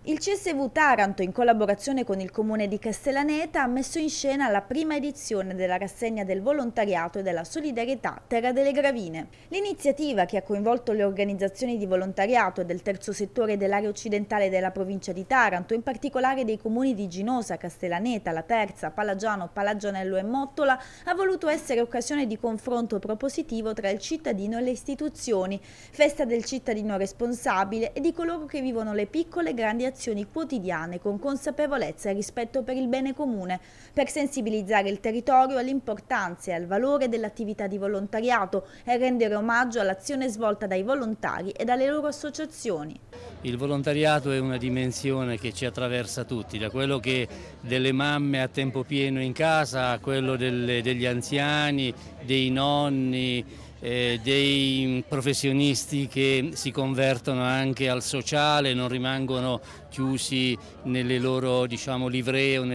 Il CSV Taranto, in collaborazione con il Comune di Castellaneta, ha messo in scena la prima edizione della rassegna del volontariato e della solidarietà Terra delle Gravine. L'iniziativa, che ha coinvolto le organizzazioni di volontariato del terzo settore dell'area occidentale della provincia di Taranto, in particolare dei comuni di Ginosa, Castellaneta, La Terza, Palagiano, Palagianello e Mottola, ha voluto essere occasione di confronto propositivo tra il cittadino e le istituzioni, festa del cittadino responsabile e di coloro che vivono le piccole e grandi azioni quotidiane con consapevolezza e rispetto per il bene comune, per sensibilizzare il territorio all'importanza e al valore dell'attività di volontariato e rendere omaggio all'azione svolta dai volontari e dalle loro associazioni. Il volontariato è una dimensione che ci attraversa tutti, da quello che delle mamme a tempo pieno in casa a quello degli anziani, dei nonni, dei professionisti che si convertono anche al sociale, non rimangono chiusi nelle loro livree o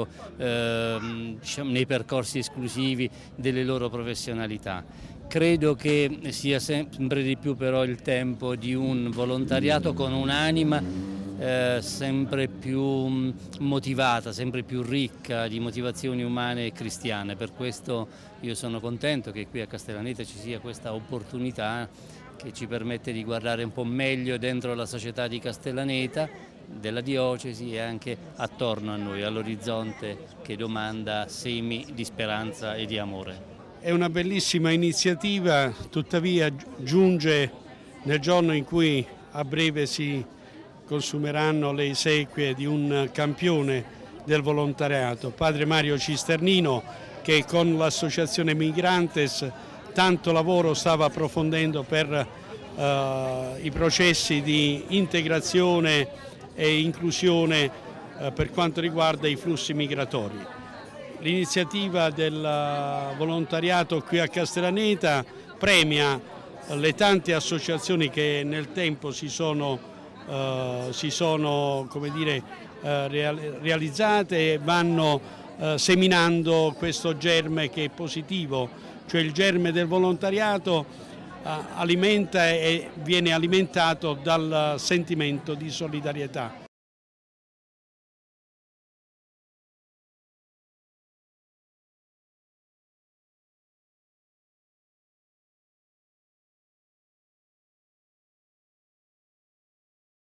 nei percorsi esclusivi delle loro professionalità. Credo che sia sempre di più però il tempo di un volontariato con un'anima sempre più motivata, sempre più ricca di motivazioni umane e cristiane. Per questo io sono contento che qui a Castellaneta ci sia questa opportunità che ci permette di guardare un po' meglio dentro la società di Castellaneta, della diocesi e anche attorno a noi, all'orizzonte che domanda semi di speranza e di amore. È una bellissima iniziativa, tuttavia giunge nel giorno in cui a breve si consumeranno le esequie di un campione del volontariato, padre Mario Cisternino, che con l'associazione Migrantes tanto lavoro stava approfondendo per i processi di integrazione e inclusione per quanto riguarda i flussi migratori. L'iniziativa del volontariato qui a Castellaneta premia le tante associazioni che nel tempo si sono realizzate e vanno seminando questo germe che è positivo, cioè il germe del volontariato alimenta e viene alimentato dal sentimento di solidarietà.